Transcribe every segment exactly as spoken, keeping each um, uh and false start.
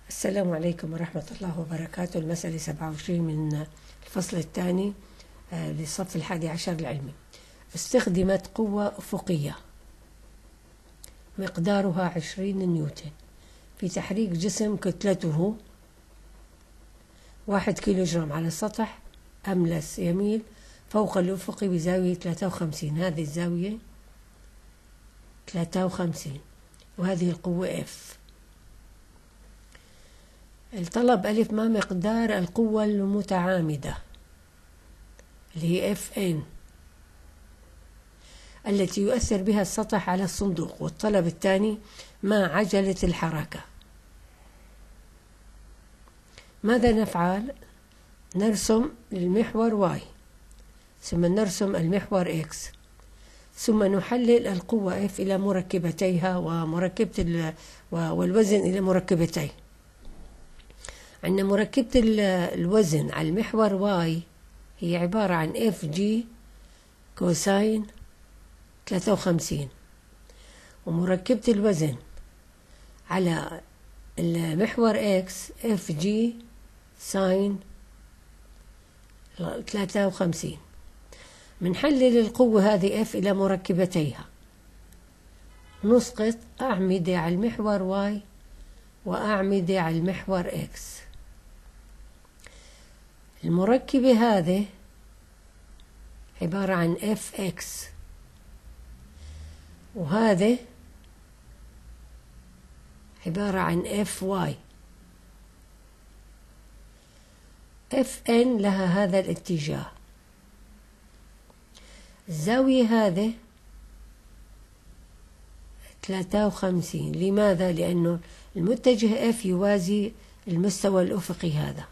السلام عليكم ورحمة الله وبركاته. المسألة سبعة وعشرين من الفصل الثاني للصف الحادي عشر العلمي. استخدمت قوة أفقية مقدارها عشرين نيوتن في تحريك جسم كتلته واحد كيلوغرام على السطح أملس يميل فوق الأفق بزاوية ثلاثة وخمسين. هذه الزاوية ثلاثة وخمسين وهذه القوة F. الطلب ألف ما مقدار القوة المتعامدة اللي هي اف ان التي يؤثر بها السطح على الصندوق. والطلب الثاني ما عجلة الحركة. ماذا نفعل؟ نرسم المحور واي ثم نرسم المحور اكس ثم نحلل القوة اف إلى مركبتيها ومركبة والوزن إلى مركبتيه. عندنا مركبة الوزن على المحور واي هي عبارة عن اف جي كوساين ثلاثة وخمسين، ومركبة الوزن على المحور اكس اف جي ساين ثلاثة وخمسين. منحلل القوة هذه اف إلى مركبتيها، نسقط أعمدة على المحور واي وأعمدة على المحور اكس. المركبة هذه عبارة عن اف اكس وهذا عبارة عن اف واي. اف ان لها هذا الاتجاه. الزاوية هذه ثلاثة وخمسين. لماذا؟ لأنه المتجه اف يوازي المستوى الأفقي هذا.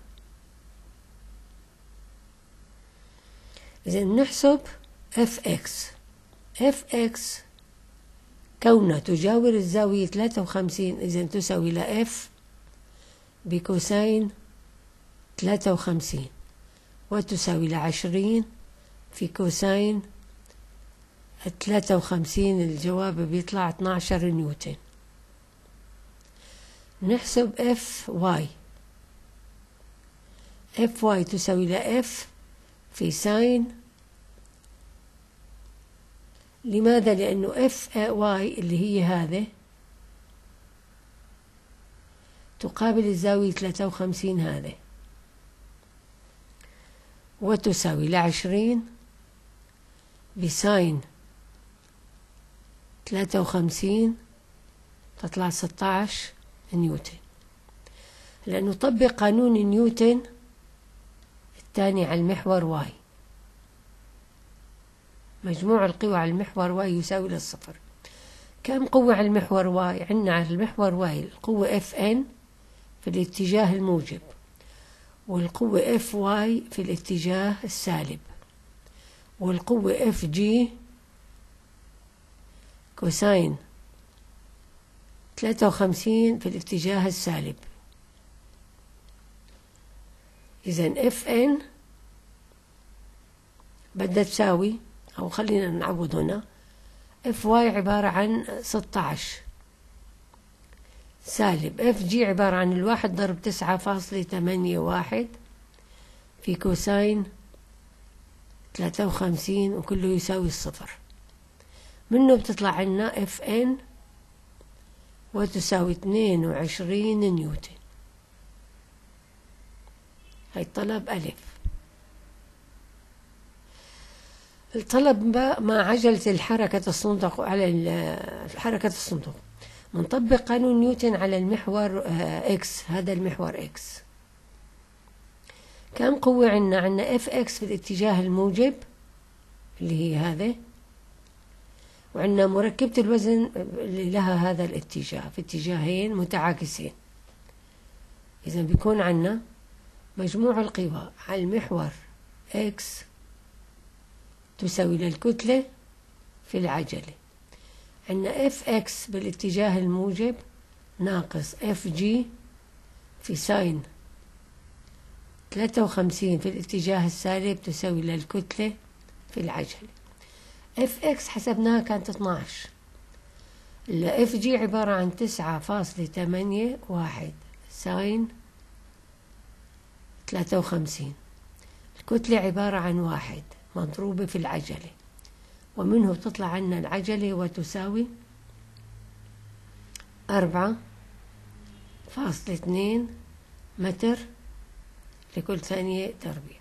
إذا نحسب اف اكس. اف اكس كونها تجاور الزاوية ثلاثة وخمسين إذا تساوي لإف بكوساين ثلاثة وخمسين وتساوي لعشرين في كوساين ثلاثة وخمسين. الجواب بيطلع اثنا عشر نيوتن. نحسب اف واي. اف واي تساوي لإف في ساين. لماذا؟ لأنه اف واي اللي هي هذه تقابل الزاوية ثلاثة وخمسين هذه وتساوي لعشرين بساين ثلاثة وخمسين تطلع ستة عشر نيوتن. لأنه نطبق قانون نيوتن الثاني على المحور واي. مجموع القوى على المحور واي يساوي للصفر. كم قوة على المحور واي؟ عندنا على المحور واي القوة اف ان في الاتجاه الموجب والقوة اف واي في الاتجاه السالب والقوة اف جي كوساين ثلاثة وخمسين في الاتجاه السالب. إذن اف ان بدها تساوي، أو خلينا نعوض هنا، اف واي عبارة عن ستة عشر سالب اف جي عبارة عن الواحد ضرب تسعة فاصلة ثمانية واحد في كوساين ثلاثة وخمسين وكله يساوي الصفر. منه بتطلع عنا اف ان وتساوي اثنين وعشرين نيوتن. هاي الطلب ألف. الطلب مع عجلة الحركة الصندوق على حركة الصندوق. منطبق قانون نيوتن على المحور اكس. هذا المحور اكس كم قوة عنا؟ عنا اف اكس في الاتجاه الموجب اللي هي هذا، وعندنا مركبة الوزن اللي لها هذا الاتجاه في اتجاهين متعاكسين. إذا بيكون عنا مجموع القوى على المحور اكس تساوي للكتلة في العجلة. عندنا اف اكس بالاتجاه الموجب ناقص اف جي في ساين ثلاثة وخمسين في الاتجاه السالب تساوي للكتلة في العجلة. اف اكس حسبناها كانت اثنا عشر. الاف جي عبارة عن تسعة فاصلة ثمانية واحد ساين ثلاثة وخمسين. الكتلة عبارة عن واحد مضروبة في العجلة، ومنه تطلع عنا العجلة وتساوي أربعة فاصلة اثنين متر لكل ثانية تربيع.